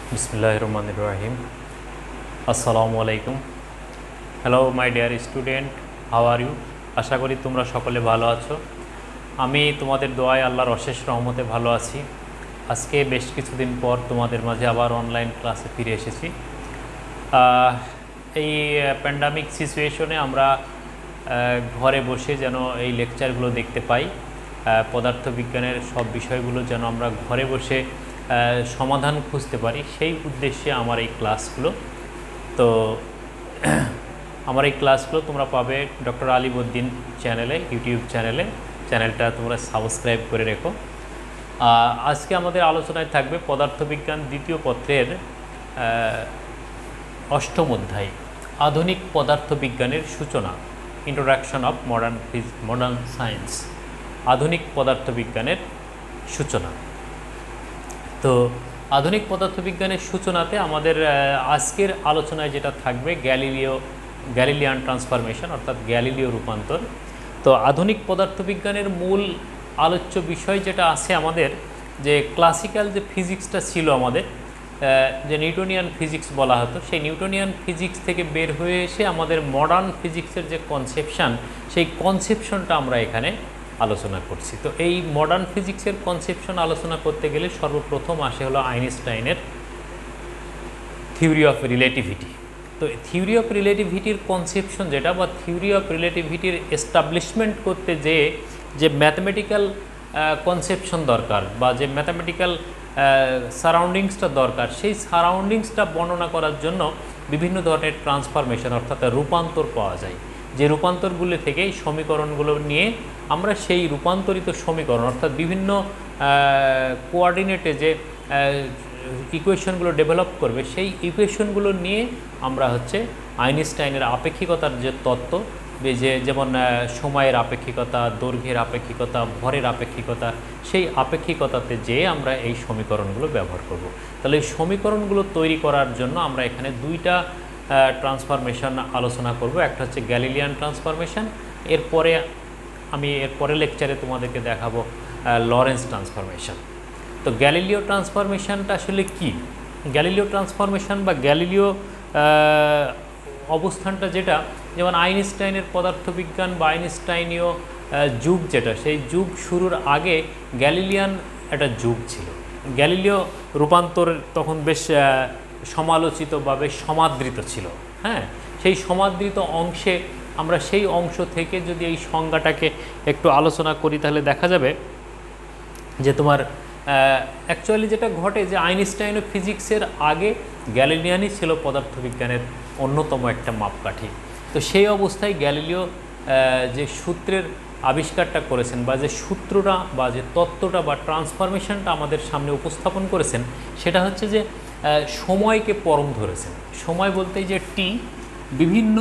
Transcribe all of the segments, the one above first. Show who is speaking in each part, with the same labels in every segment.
Speaker 1: बिस्मिल्लाहिर्रहमानिर्रहीम अस्सलामु आलैकुम। Hello my dear student, how are you? आशा करी তোমরা সকলে ভালো আছো। আমি তোমাদের দোয়ায় আল্লাহর অশেষ রহমতে ভালো আছি। আজকে বেশ কিছুদিন পর তোমাদের মাঝে আবার অনলাইন ক্লাসে ফিরে এসেছি। এই প্যান্ডামিক সিচুয়েশনে আমরা ঘরে বসে যেন এই লেকচারগুলো দেখতে পাই, পদার্থবিজ্ঞানের সব বিষয়গুলো যেন আমরা ঘরে বসে সমাধান খুঁজতে পারি, সেই উদ্দেশ্যে আমার এই ক্লাসগুলো। তো আমার এই ক্লাসগুলো তোমরা পাবে ডক্টর আলিবউদ্দিন চ্যানেলে, ইউটিউব চ্যানেলটা তোমরা সাবস্ক্রাইব করে রেখো। আজকে আমাদের আলোচনায় থাকবে পদার্থবিজ্ঞান দ্বিতীয় পত্রের অষ্টম অধ্যায়, আধুনিক পদার্থবিজ্ঞানের সূচনা, ইন্ট্রোডাকশন অফ মডার্ন সায়েন্স। আধুনিক পদার্থবিজ্ঞানের সূচনা। তো আধুনিক পদার্থবিজ্ঞানের সূচনাতে আমাদের আজকের আলোচনায় যেটা থাকবে গ্যালিলিয়ান ট্রান্সফরমেশন, অর্থাৎ গ্যালিলীয় রূপান্তর। তো আধুনিক পদার্থবিজ্ঞানের মূল আলোচ্য বিষয় যেটা আছে আমাদের, যে ক্লাসিক্যাল যে ফিজিক্সটা ছিল আমাদের, যে নিউটনিয়ান ফিজিক্স বলা হতো, সেই নিউটনিয়ান ফিজিক্স থেকে বের হয়ে এসে আমাদের মডার্ন ফিজিক্সের যে কনসেপশান, সেই কনসেপশনটা আমরা এখানে আলোচনা করছি। তো এই মডার্ন ফিজিক্সের কনসেপশন আলোচনা করতে গেলে সর্বপ্রথম আসে হলো আইনস্টাইনের থিওরি অফ রিলেটিভিটি। তো থিওরি অফ রিলেটিভিটির কনসেপশন যেটা, বা থিওরি অফ রিলেটিভিটির এস্টাবলিশমেন্ট করতে যে ম্যাথমেটিক্যাল কনসেপশন দরকার, বা যে ম্যাথমেটিক্যাল সারাউন্ডিংসটা দরকার, সেই সারাউন্ডিংসটা বর্ণনা করার জন্য বিভিন্ন ধরনের ট্রান্সফরমেশন অর্থাৎ রূপান্তর পাওয়া যায়। যে রূপান্তরগুলো থেকে এই সমীকরণগুলো নিয়ে আমরা সেই রূপান্তরিত সমীকরণ, অর্থাৎ বিভিন্ন কোঅর্ডিনেটে যে ইকুয়েশনগুলো ডেভেলপ করবে, সেই ইকুয়েশনগুলো নিয়ে আমরা আইনস্টাইনের আপেক্ষিকতার যে তত্ত্ব, যেমন সময়ের আপেক্ষিকতা, দৈর্ঘ্যের আপেক্ষিকতা, ভরের আপেক্ষিকতা, সেই আপেক্ষিকতাতে যেয়ে আমরা এই সমীকরণগুলো ব্যবহার করব। তাহলে এই সমীকরণগুলো তৈরি করার জন্য আমরা এখানে দুইটা ট্রান্সফরমেশন আলোচনা করব। একটা হচ্ছে গ্যালিলিয়ান ট্রান্সফরমেশন, এর পরের লেকচারে তোমাদেরকে দেখাবো লরেন্স ট্রান্সফরমেশন। তো গ্যালিলীয় ট্রান্সফরমেশনটা আসলে কি? গ্যালিলীয় ট্রান্সফরমেশন বা গ্যালিলীয় অবস্থানটা যেটা, যেমন আইনস্টাইনের পদার্থবিজ্ঞান বা আইনস্টাইনীয় যুগ যেটা, সেই যুগ শুরুর আগে গ্যালিলিয়ান একটা যুগ ছিল। গ্যালিলীয় রূপান্তর তখন বেশ সমালোচিত বা বেশ সমাদৃত ছিল। হ্যাঁ, সেই সমাদৃত অংশে আমরা সেই অংশ থেকে যদি এই সংজ্ঞাটাকে একটু আলোচনা করি, তাহলে দেখা যাবে যে তোমার অ্যাকচুয়ালি যেটা ঘটে, যে আইনস্টাইন ফিজিক্সের আগে গ্যালিলিয়ানই ছিল পদার্থবিজ্ঞানের অন্যতম একটা মাপকাঠি। তো সেই অবস্থায় গ্যালিলিও যে সূত্রের আবিষ্কারটা করেছেন, বা যে সূত্রটা বা যে তত্ত্বটা বা ট্রান্সফরমেশনটা আমাদের সামনে উপস্থাপন করেছেন, সেটা হচ্ছে যে সময়কে পরম ধরেছেন। সময় বলতে যে টি, বিভিন্ন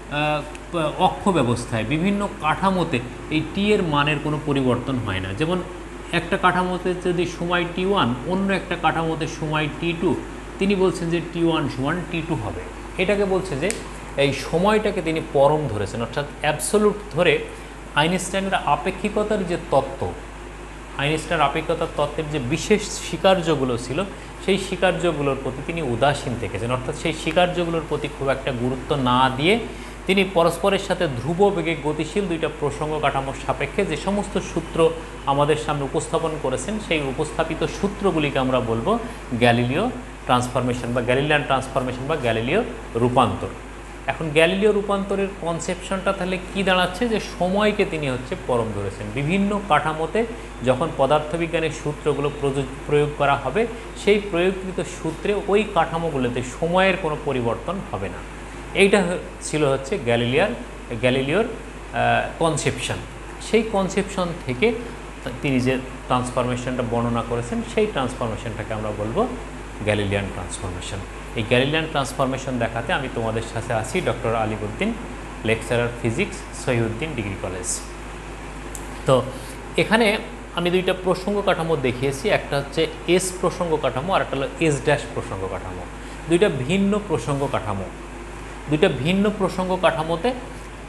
Speaker 1: অক্ষ ব্যবস্থায়, বিভিন্ন কাঠামোতে এই টি এর মানের কোনো পরিবর্তন হয় না। যেমন একটা কাঠামোতে যদি সময় T1, অন্য একটা কাঠামোতে সময় T2, তিনি বলছেন যে T1 সমান T2 হবে। এটাকে বলছে যে এই সময়টাকে তিনি পরম ধরেছেন, অর্থাৎ অ্যাবসোলুট ধরে আইনস্টাইনের আপেক্ষিকতার যে তত্ত্ব, আইনস্টাইনের আপেক্ষিকতার তত্ত্বের যে বিশেষ স্বীকার্যগুলো ছিল, সেই স্বীকার্যগুলোর প্রতি তিনি উদাসীন থেকেছেন। অর্থাৎ সেই স্বীকার্যগুলোর প্রতি খুব একটা গুরুত্ব না দিয়ে তিনি পরস্পরের সাথে ধ্রুব বেগে গতিশীল দুইটা প্রসঙ্গ কাঠামোর সাপেক্ষে যে সমস্ত সূত্র আমাদের সামনে উপস্থাপন করেছেন, সেই উপস্থাপিত সূত্রগুলিকে আমরা বলবো গ্যালিলীয় ট্রান্সফরমেশন বা গ্যালিলিয়ান ট্রান্সফরমেশন বা গ্যালিলীয় রূপান্তর। এখন গ্যালিলীয় রূপান্তরের কনসেপশনটা তাহলে কি দাঁড়াচ্ছে, যে সময়কে তিনি পরম ধরেছেন। বিভিন্ন কাঠামোতে যখন পদার্থবিজ্ঞানের সূত্রগুলো প্রয়োগ করা হবে, সেই প্রয়োগকৃত সূত্রে ওই কাঠামোগুলোতে সময়ের কোনো পরিবর্তন হবে না। এইটা ছিল গ্যালিলিওর কনসেপশন। সেই কনসেপশন থেকে তিনি যে ট্রান্সফরমেশনটা বর্ণনা করেছেন, সেই ট্রান্সফরমেশনটাকে আমরা বলবো গ্যালিলিয়ান ট্রান্সফরমেশন। এই গ্যালিলিয়ান ট্রান্সফরমেশন দেখাতে আমি তোমাদের সাথে আছি doctor Alibuddin, lecturer physics, Shahiduddin degree college. তো এখানে আমি দুইটা প্রসঙ্গ কাঠামো দেখিয়েছি, একটা হচ্ছে এস প্রসঙ্গ কাঠামো, আর একটা হলো এস ড্যাশ প্রসঙ্গ কাঠামো। দুইটা ভিন্ন প্রসঙ্গ কাঠামোতে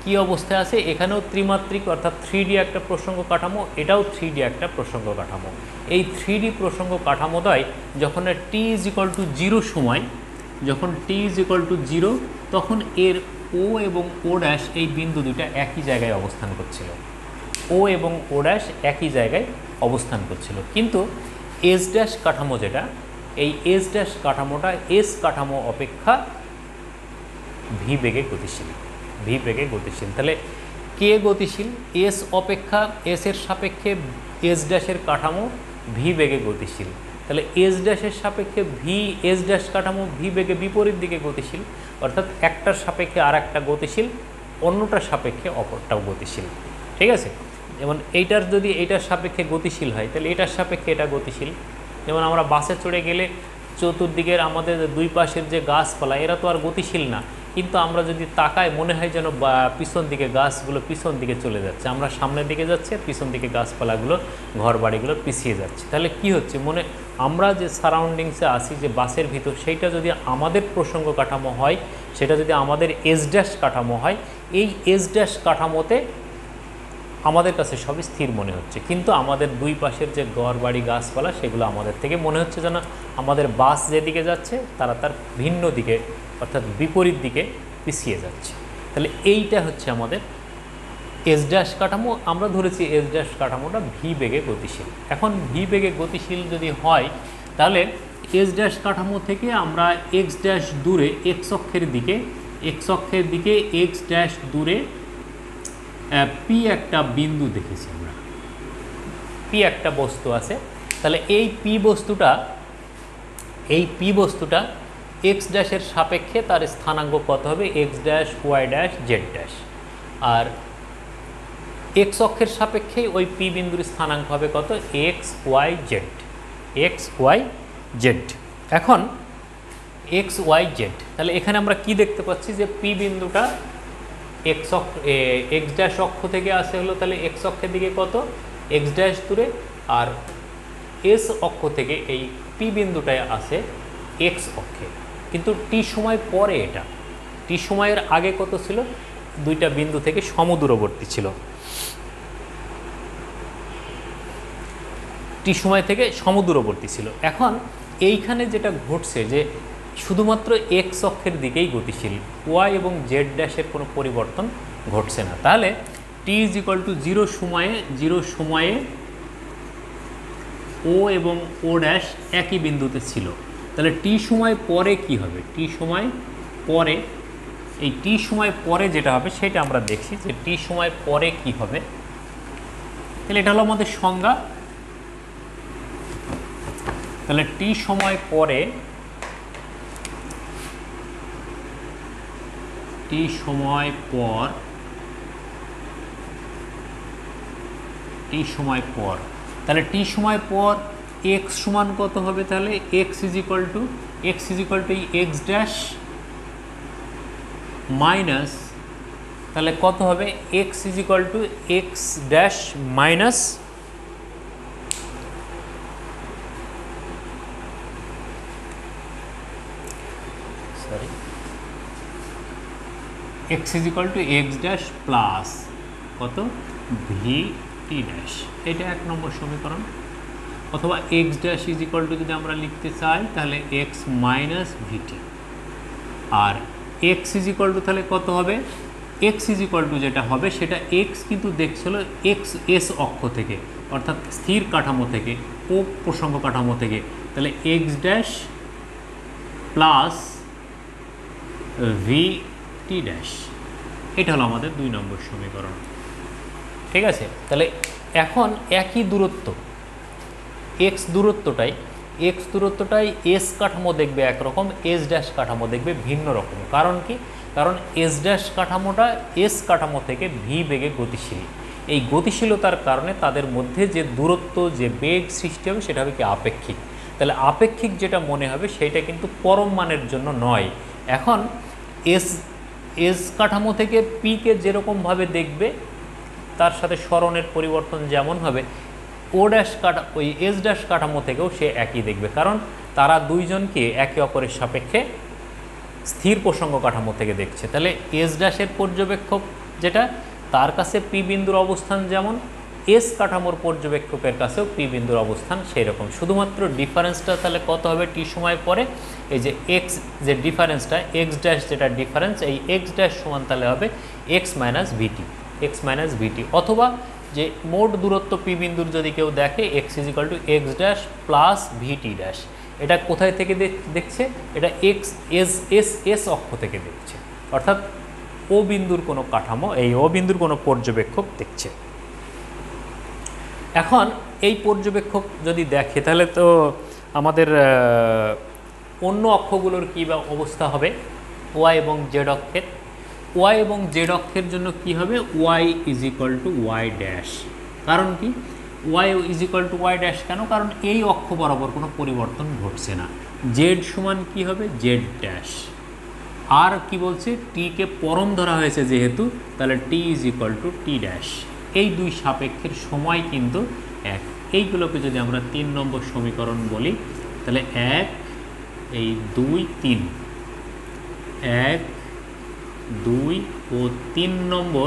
Speaker 1: কি অবস্থায় আছে, এখানেও ত্রিমাত্রিক অর্থাৎ 3D একটা প্রসঙ্গ কাঠামো, এটাও 3D একটা প্রসঙ্গ কাঠামো। এই 3D প্রসঙ্গ কাঠামোটাই যখন t=0 সময়, যখন t=0 তখন এর ও এবং ও ড্যাশ এই বিন্দু দুইটা একই জায়গায় অবস্থান করছিল, ও এবং ও ড্যাশ একই জায়গায় অবস্থান করছিল। কিন্তু এস ড্যাশ কাঠামো যেটা, এই এস ড্যাশ কাঠামোটা এস কাঠামো অপেক্ষা ভি বেগে গতিশীল, ভি বেগে গতিশীল। তাহলে কে গতিশীল? এস অপেক্ষা এস এর সাপেক্ষে এস ড্যাশের কাঠামো ভি বেগে গতিশীল। তাহলে এস ড্যাশের সাপেক্ষে ভি এস ড্যাশ কাঠামো ভি বেগে বিপরীত দিকে গতিশীল, অর্থাৎ একটার সাপেক্ষে আর একটা গতিশীল, অন্যটার সাপেক্ষে অপরটাও গতিশীল। ঠিক আছে, যেমন এইটার যদি এইটার সাপেক্ষে গতিশীল হয় তাহলে এটার সাপেক্ষে এটা গতিশীল। যেমন আমরা বাসে চড়ে গেলে চতুর্দিকের আমাদের দুই পাশের যে গাছপালা এরা তো আর গতিশীল না, কিন্তু আমরা যদি তাকাই মনে হয় যেন পিছন দিকে গাছগুলো পিছন দিকে চলে যাচ্ছে, আমরা সামনের দিকে যাচ্ছি আর পিছন দিকে গাছপালাগুলো ঘর বাড়িগুলো পিছিয়ে যাচ্ছে। তাহলে কি হচ্ছে, মনে আমরা যে সারাউন্ডিংসে আছি যে বাসের ভিতর, সেইটা যদি আমাদের প্রসঙ্গ কাঠামো হয়, সেটা যদি আমাদের এস ড্যাশ কাঠামো হয়, এই এস ড্যাশ কাঠামোতে আমাদের কাছে সবই স্থির মনে হচ্ছে, কিন্তু আমাদের দুই পাশের যে ঘর বাড়ি গাছপালা সেগুলো আমাদের থেকে মনে হচ্ছে যেন আমাদের বাস যেদিকে যাচ্ছে তারা তার ভিন্ন দিকে অর্থাৎ বিপরীত দিকে পিছিয়ে যাচ্ছে। তাহলে এইটা হচ্ছে আমাদের এস ড্যাশ কাঠামো। আমরা ধরেছি এস ড্যাশ কাঠামোটা ভি বেগে গতিশীল। এখন ভি বেগে গতিশীল যদি হয় তাহলে এস ড্যাশ কাঠামো থেকে আমরা এক্স ড্যাশ দূরে এক্স অক্ষের দিকে এক্স ড্যাশ দূরে পি একটা বিন্দু দেখেছি আমরা, পি একটা বস্তু আছে। তাহলে এই পি বস্তুটা এক্স ড্যাশের সাপেক্ষে তার স্থানাঙ্ক কত হবে, X dash Y dash Z dash, আর এক্স অক্ষের সাপেক্ষে ওই পি বিন্দুর স্থানাঙ্ক হবে কত, এক্স ওয়াই জেড। এখন এক্স ওয়াই জেড, তাহলে এখানে আমরা কি দেখতে পাচ্ছি যে পি বিন্দুটা এক্স ড্যাশ অক্ষ থেকে আসে হলো, তাহলে এক্স অক্ষের দিকে কত, এক্স ড্যাশ দূরে, আর এস অক্ষ থেকে এই পি বিন্দুটায় আসে এক্স অক্ষে, কিন্তু টি সময় পরে, এটা টি সময়ের আগে কত ছিল, দুইটা বিন্দু থেকে সমদূরবর্তী ছিল, টি সময় থেকে সমদূরবর্তী ছিল। এখন এইখানে যেটা ঘটছে যে শুধুমাত্র এক্স অক্ষের দিকেই গতিশীল, ওয়াই এবং জেড ড্যাশের কোনো পরিবর্তন ঘটছে না। তাহলে t=0 সময়ে ও এবং ও ড্যাশ একই বিন্দুতে ছিল। তাহলে টি সময় পরে কি হবে, টি সময় পরে, এই টি সময় পরে যেটা হবে সেটা আমরা দেখছি যে টি সময় পরে কি হবে। তাহলে এটা হলো আমাদের সংজ্ঞা। তাহলে টি সময় পরে, টি সময় পর, তাহলে টি সময় পর এক্স সমান কত হবে, তাহলে X is equal to X dash minus, তাহলে কত হবে, X is equal to X dash minus X is equal to X dash plus কত, ভি টি ড্যাশ। এটা 1 নম্বর সমীকরণ। অথবা X dash is equal to যদি আমরা লিখতে চাই তাহলে এক্স মাইনাস ভিটি, আর এক্স ইজ ইকুয়াল টু তাহলে কত হবে, এক্স ইজ ইকুয়াল টু যেটা হবে সেটা এক্স কিন্তু দেখছিল এক্স এস অক্ষ থেকে অর্থাৎ স্থির কাঠামো থেকে, ও প্রসঙ্গ কাঠামো থেকে, তাহলে X dash plus V T dash. এটা হলো আমাদের 2 নম্বর সমীকরণ। ঠিক আছে, তাহলে এখন একই দূরত্ব এক্স দূরত্বটাই এস কাঠামো দেখবে একরকম, এস ড্যাশ কাঠামো দেখবে ভিন্ন রকম। কারণ কি, কারণ এস ড্যাশ কাঠামোটা এস কাঠামো থেকে ভি বেগে গতিশীল। এই গতিশীলতার কারণে তাদের মধ্যে যে দূরত্ব, যে বেগ সৃষ্টি হবে সেটা হবে কি আপেক্ষিক। তাহলে আপেক্ষিক যেটা মনে হবে সেটা কিন্তু পরম মানের জন্য নয়। এখন এস কাঠামো থেকে পিকে যেরকমভাবে দেখবে তার সাথে সরণের পরিবর্তন যেমন হবে, ওই এস ড্যাশ কাঠামো থেকেও সে একই দেখবে, কারণ তারা দুইজনকে একে অপরের সাপেক্ষে স্থির প্রসঙ্গ কাঠামো থেকে দেখছে। তাহলে এস ড্যাশের পর্যবেক্ষক যেটা তার কাছে পি বিন্দুর অবস্থান যেমন এস কাঠামোর পর্যবেক্ষকের কাছেও পি বিন্দুর অবস্থান সেই রকম, শুধুমাত্র ডিফারেন্সটা তাহলে কত হবে টি সময় পরে, এই যে এক্স যে ডিফারেন্সটা এক্স ড্যাশ যেটা ডিফারেন্স, এই এক্স ড্যাশ সমান তাহলে হবে X minus VT, X minus VT, অথবা যে মোট দূরত্ব পি বিন্দুর যদি কেউ দেখে X is equal to X dash plus VT dash, এটা কোথায় থেকে দেখছে, এটা এক্স এস এস এস অক্ষ থেকে দেখছে, অর্থাৎ ও বিন্দুর কোনো কাঠামো, এই ও বিন্দুর কোনো পর্যবেক্ষক দেখছে। এখন এই পর্যবেক্ষক যদি দেখে তাহলে তো আমাদের অন্য অক্ষগুলোর কী বা অবস্থা হবে, ওয়াই এবং জেড অক্ষের, ওয়াই এবং জেড অক্ষের জন্য কি হবে, Y is equal to Y dash, কারণ কি Y is equal to Y dash কেন, কারণ এই অক্ষ বরাবর কোনো পরিবর্তন ঘটছে না, জেড সমান কি হবে জেড ড্যাশ, আর কি বলছে টিকে পরম ধরা হয়েছে যেহেতু, তাহলে T is equal to T dash, এই দুই সাপেক্ষের সময় কিন্তু এক, এইগুলোকে যদি আমরা 3 নম্বর সমীকরণ বলি তাহলে 1 এই 2 3, 1 2 ও 3 নম্বর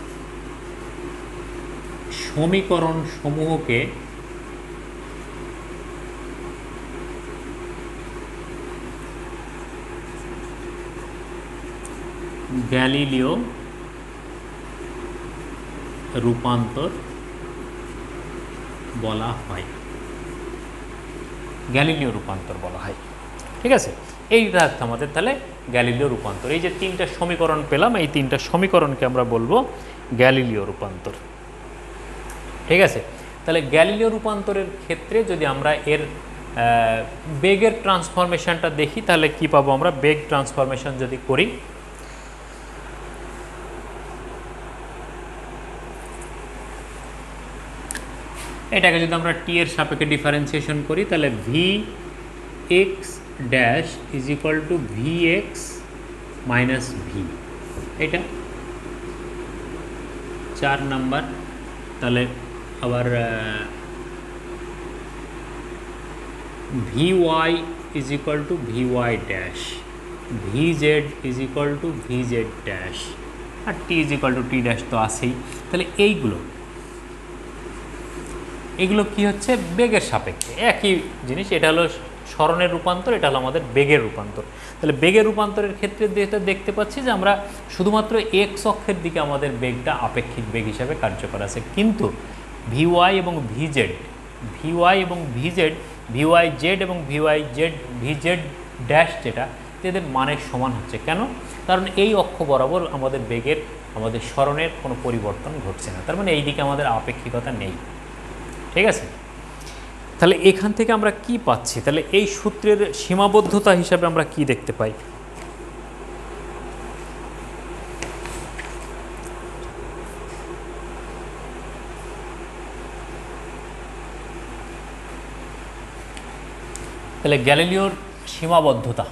Speaker 1: সমীকরণ সমূহকে গ্যালিলিও রূপান্তর বলা হয়, গ্যালিলিও রূপান্তর বলা হয়। ঠিক আছে, এইটা হচ্ছে আমাদের তাহলে গ্যালিলিও রূপান্তর। এই যে 3টা সমীকরণ পেলাম, এই 3টা সমীকরণকে আমরা বলবো গ্যালিলিও রূপান্তর। ঠিক আছে, তাহলে গ্যালিলিও রূপান্তরের ক্ষেত্রে যদি আমরা এর বেগের ট্রান্সফরমেশনটা দেখি তাহলে কি পাবো আমরা, বেগ ট্রান্সফরমেশন যদি করি, এটাকে যদি আমরা টি এর সাপেক্ষে ডিফারেন্সিয়েশন করি তাহলে V X dash is equal to V X minus V, এটা 4 নাম্বার। তাহলে আবার V Y is equal to V Y dash, V Z is equal to V Z dash, আর T is equal to T dash তো আছেই। তাহলে এইগুলো কি হচ্ছে বেগের সাপেক্ষে একই জিনিস, এটা হলো সরণের রূপান্তর, এটা হলো আমাদের বেগের রূপান্তর। তাহলে বেগের রূপান্তরের ক্ষেত্রে যেটা দেখতে পাচ্ছি যে আমরা শুধুমাত্র এক্স অক্ষের দিকে আমাদের বেগটা আপেক্ষিক বেগ হিসাবে কার্যকর আছে, কিন্তু ভিওয়াই এবং ভিজেড, ভিওয়াই এবং ভিজেড, ভিওয়াই জেড এবং ভিজেড ড্যাশ যেটা, এদের মানের সমান হচ্ছে কেন, কারণ এই অক্ষ বরাবর আমাদের বেগের, আমাদের সরণের কোনো পরিবর্তন ঘটছে না, তার মানে এই দিকে আমাদের আপেক্ষিকতা নেই। ঠিক আছে, তাহলে এখান থেকে আমরা কি পাচ্ছি, তাহলে এই সূত্রের সীমাবদ্ধতা হিসাবে আমরা কি দেখতে পাই, তাহলে গ্যালিলিওর সীমাবদ্ধতা,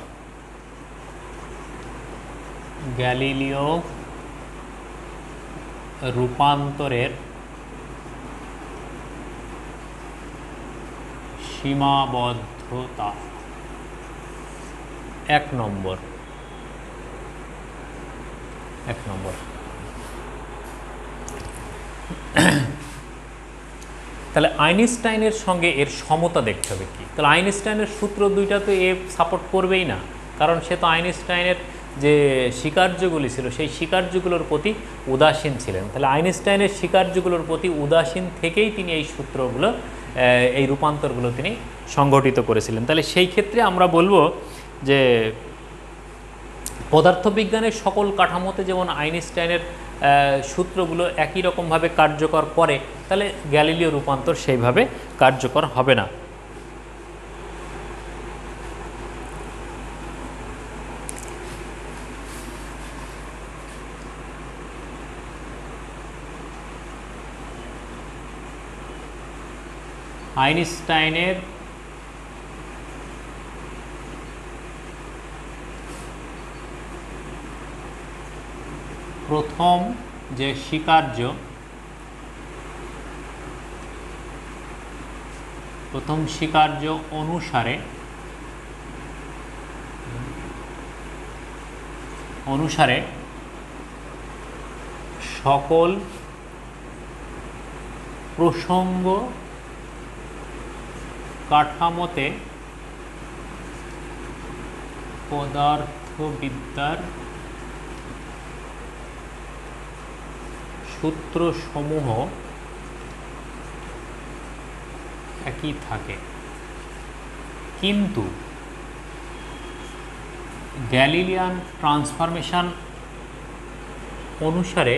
Speaker 1: গ্যালিলিও রূপান্তরের সীমাবদ্ধতা 1 নম্বর, তাহলে আইনস্টাইনের সঙ্গে এর সমতা দেখতে হবে কি, তাহলে আইনস্টাইনের সূত্র দুইটা তো এ সাপোর্ট করবেই না, কারণ সে তো আইনস্টাইনের যে স্বীকার্যগুলি ছিল সেই স্বীকার্যগুলোর প্রতি উদাসীন ছিলেন। তাহলে আইনস্টাইনের স্বীকার্যগুলোর প্রতি উদাসীন থেকেই তিনি এই সূত্রগুলো, এই রূপান্তরগুলো তিনি সংগঠিত করেছিলেন। তাহলে সেই ক্ষেত্রে আমরা বলবো যে পদার্থবিজ্ঞানের সকল কাঠামোতে যেমন আইনস্টাইনের সূত্রগুলো একই রকমভাবে কার্যকর করে, তাহলে গ্যালিলিও রূপান্তর সেইভাবে কার্যকর হবে না। আইনস্টাইনের প্রথম যে স্বীকার্য, অনুসারে সকল প্রসঙ্গ কাঠামোতে পদার্থবিদ্যার সূত্রসমূহ একই থাকে, কিন্তু গ্যালিলিয়ান ট্রান্সফরমেশন অনুসারে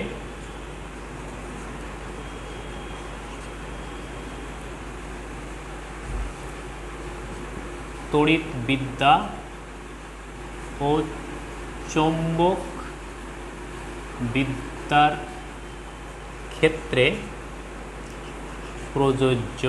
Speaker 1: তড়িৎবিদ্যা ও চৌম্বক বিদ্যার ক্ষেত্রে প্রযোজ্য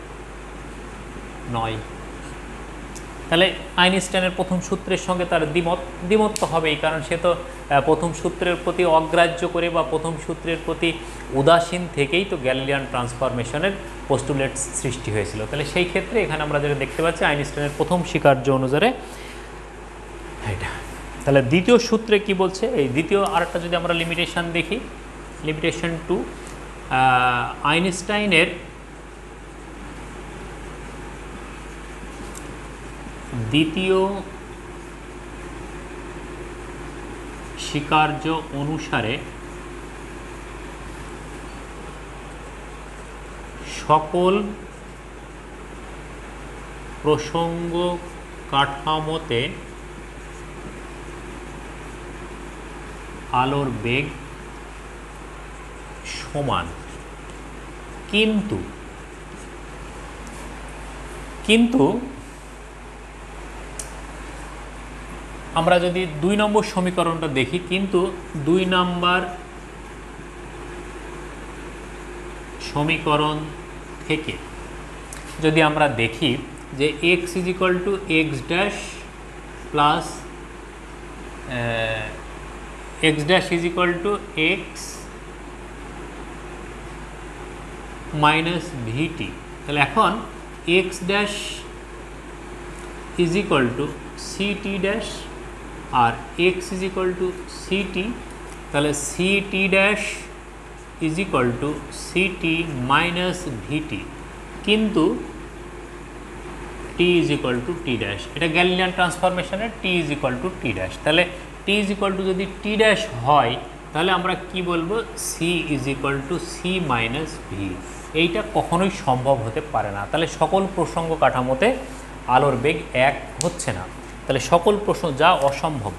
Speaker 1: নয়। তাহলে আইনস্টাইনের প্রথম সূত্রের সঙ্গে তার দ্বিমত তো হবেই, কারণ সে তো প্রথম সূত্রের প্রতি অগ্রাহ্য করে বা প্রথম সূত্রের প্রতি উদাসীন থেকেই তো গ্যালিলিয়ান ট্রান্সফরমেশনের পোস্টুলেট সৃষ্টি হয়েছিল। তাহলে সেই ক্ষেত্রে এখানে আমরা যেটা দেখতে পাচ্ছি আইনস্টাইনের প্রথম স্বীকার্য অনুসারে এটা। তাহলে দ্বিতীয় সূত্রে কি বলছে, এই দ্বিতীয় আরেকটা যদি আমরা লিমিটেশন দেখি, লিমিটেশন 2, আইনস্টাইনের দ্বিতীয় স্বীকার্য অনুসারে সকল প্রসঙ্গ কাঠামোতে আলোর বেগ সমান, কিন্তু আমরা যদি 2 নম্বর সমীকরণটা দেখি, কিন্তু 2 নম্বর সমীকরণ থেকে যদি আমরা দেখি যে x x dash plus x dash x minus VT, তাহলে এখন x ড্যাশ ct ড্যাশ আর x ct, তাহলে ct dash ct minus VT, কিন্তু t t ড্যাশ, এটা গ্যালিলিয়ান ট্রান্সফরমেশনের t t ড্যাশ। তাহলে t যদি t ড্যাশ হয় তাহলে আমরা কি বলবো, c c মাইনাস ভি। এইটা কখনোই সম্ভব হতে পারে না। তাহলে সকল প্রসঙ্গ কাঠামোতে আলোর বেগ এক হচ্ছে না, তাহলে সকল প্রসঙ্গ যা অসম্ভব,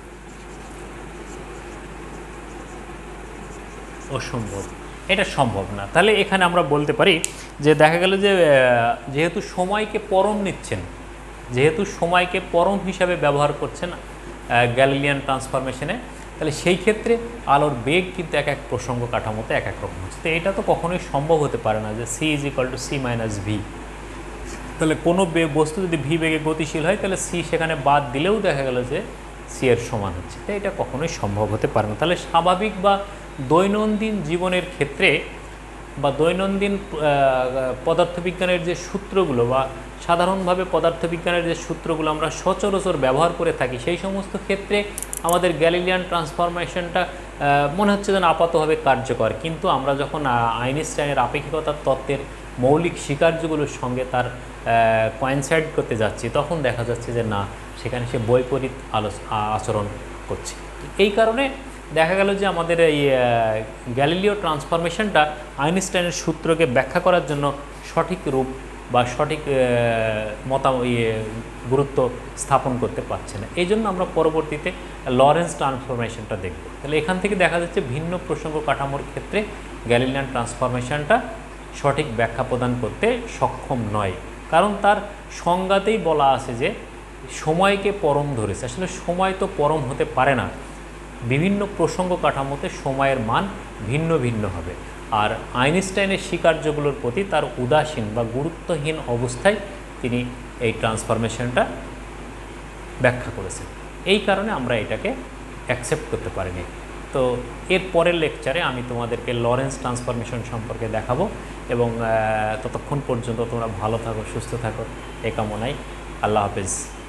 Speaker 1: এটা সম্ভব না। তাহলে এখানে আমরা বলতে পারি যে দেখা গেল যে যেহেতু সময়কে পরম নিচ্ছেন, যেহেতু সময়কে পরম হিসাবে ব্যবহার করছেন গ্যালিলিয়ান ট্রান্সফরমেশনে, তাহলে সেই ক্ষেত্রে আলোর বেগ কিন্তু এক এক প্রসঙ্গ কাঠামোতে এক এক রকম হচ্ছে। তো এটা তো কখনোই সম্ভব হতে পারে না যে c c মাইনাস ভি। তাহলে কোনো বস্তু যদি ভি বেগে গতিশীল হয় তাহলে c সেখানে বাদ দিলেও দেখা গেল যে c এর সমান হচ্ছে, তো এটা কখনোই সম্ভব হতে পারে না। তাহলে স্বাভাবিক বা দৈনন্দিন জীবনের ক্ষেত্রে বা দৈনন্দিন পদার্থবিজ্ঞানের যে সূত্রগুলো বা সাধারণভাবে পদার্থবিজ্ঞানের যে সূত্রগুলো আমরা সচরাচর ব্যবহার করে থাকি, সেই সমস্ত ক্ষেত্রে আমাদের গ্যালিলিয়ান ট্রান্সফরমেশনটা মনে হচ্ছে যেন আপাতভাবে কার্যকর, কিন্তু আমরা যখন আইনস্টাইনের আপেক্ষিকতার তত্ত্বের মৌলিক স্বীকার্যগুলোর সঙ্গে তার কোয়েনসাইড করতে যাচ্ছি, তখন দেখা যাচ্ছে যে না, সেখানে সে বৈপরীত আচরণ করছে। এই কারণে দেখা গেল যে আমাদের এই গ্যালিলিও ট্রান্সফরমেশনটা আইনস্টাইনের সূত্রকে ব্যাখ্যা করার জন্য সঠিক রূপ বা সঠিক গুরুত্ব স্থাপন করতে পারছে না। এই জন্য আমরা পরবর্তীতে লরেন্স ট্রান্সফরমেশনটা দেখব। তাহলে এখান থেকে দেখা যাচ্ছে ভিন্ন প্রসঙ্গ কাঠামোর ক্ষেত্রে গ্যালিলিয়ান ট্রান্সফরমেশনটা সঠিক ব্যাখ্যা প্রদান করতে সক্ষম নয়, কারণ তার সংজ্ঞাতেই বলা আছে যে সময়কে পরম ধরেছে। আসলে সময় তো পরম হতে পারে না, বিভিন্ন প্রসঙ্গ কাঠামোতে সময়ের মান ভিন্ন ভিন্ন হবে। আর আইনস্টাইনের স্বীকার্যগুলোর প্রতি তার উদাসীন বা গুরুত্বহীন অবস্থায় তিনি এই ট্রান্সফরমেশনটা ব্যাখ্যা করেছেন। এই কারণে আমরা এটাকে অ্যাকসেপ্ট করতে পারিনি। তো এর পরের লেকচারে আমি তোমাদেরকে লরেন্স ট্রান্সফরমেশন সম্পর্কে দেখাবো, এবং ততক্ষণ পর্যন্ত তোমরা ভালো থাকো, সুস্থ থাকো, এই কামনায়। আল্লাহ হাফেজ।